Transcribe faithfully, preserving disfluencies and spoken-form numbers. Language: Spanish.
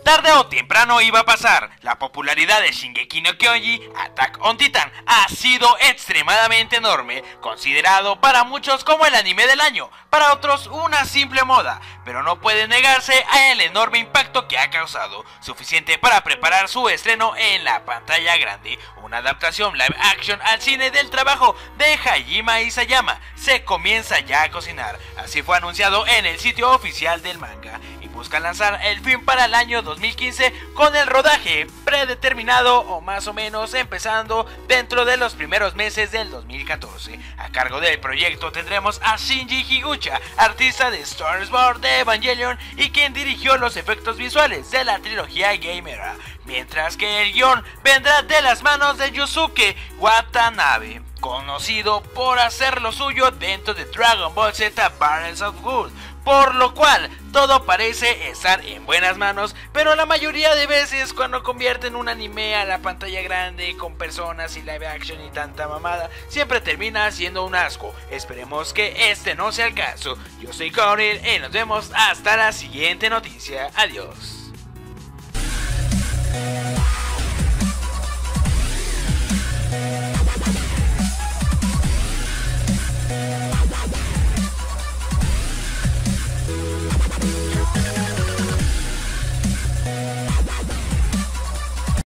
Tarde o temprano iba a pasar. La popularidad de Shingeki no Kyoji, Attack on Titan, ha sido extremadamente enorme, considerado para muchos como el anime del año, para otros una simple moda, pero no puede negarse al enorme impacto que ha causado, suficiente para preparar su estreno en la pantalla grande. Una adaptación live action al cine del trabajo de Hajime Isayama se comienza ya a cocinar, así fue anunciado en el sitio oficial del manga. Buscan lanzar el film para el año dos mil quince con el rodaje predeterminado o más o menos empezando dentro de los primeros meses del dos mil catorce. A cargo del proyecto tendremos a Shinji Higucha, artista de Star Wars, de Evangelion y quien dirigió los efectos visuales de la trilogía Gamera, mientras que el guión vendrá de las manos de Yusuke Watanabe, conocido por hacer lo suyo dentro de Dragon Ball Z Battles of Good, por lo cual todo parece estar en buenas manos, pero la mayoría de veces cuando convierten un anime a la pantalla grande con personas y live action y tanta mamada, siempre termina siendo un asco. Esperemos que este no sea el caso. Yo soy Corey y nos vemos hasta la siguiente noticia. Adiós.